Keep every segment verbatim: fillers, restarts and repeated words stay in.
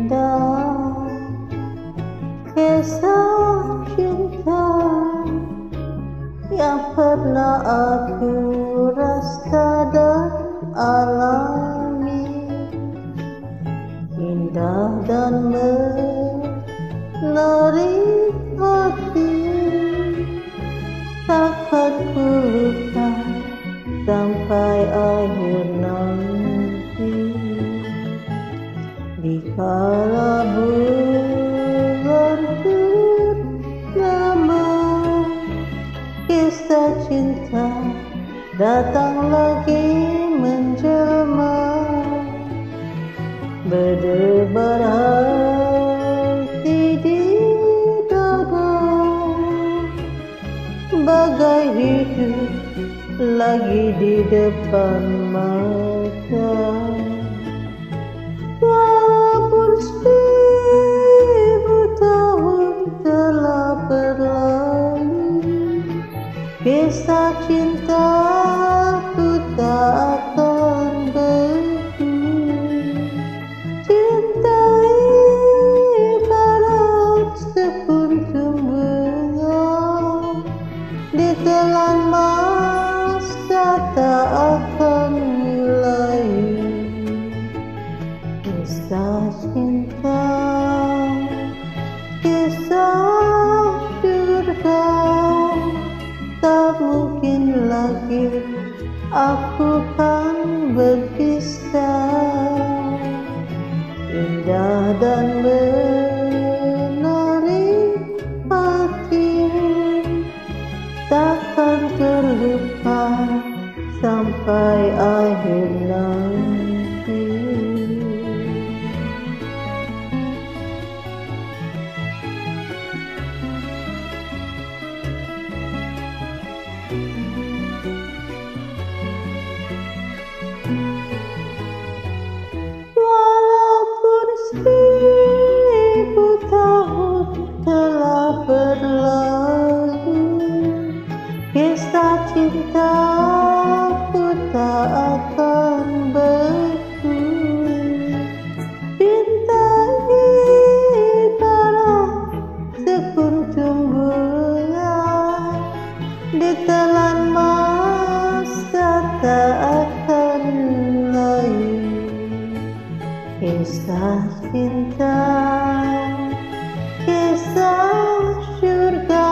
indah kisah cinta yang pernah aku rasa dan alami, indah dan menarik hati. Takkan ku lupa sampai akhir nanti, dikala bulan purnama kisah cinta datang lagi menjelma, berdebar hati di dada, bagai hidup lagi di depan mata. Walaupun seribu tahun telah berlalu, kisah cintaku tak akan berhenti. Cinta ibarat sekuntum bunga, ditelan masa tak akan mulai. Kisah cinta, kisah surga, tak mungkin lagi aku kan berpisah. Indah dan menarik hati, takkan terlupa sampai akhir nanti. Walaupun seribu tahun telah berlalu, kisah cintaku tak akan berhenti. Cinta ibarat sekuntum bunga, ditelan masa tak akan layu. Kisah cinta, kisah surga,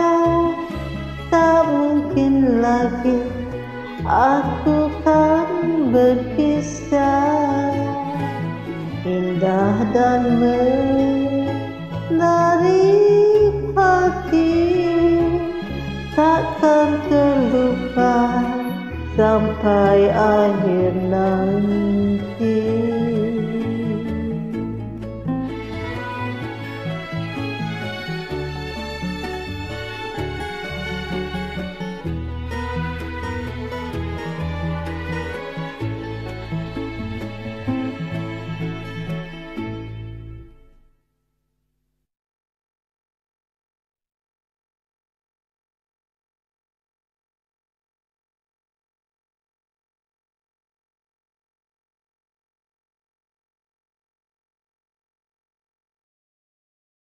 tak mungkin lagi aku kan berpisah. Indah dan menarik hati, takkan terlupa sampai akhir nanti.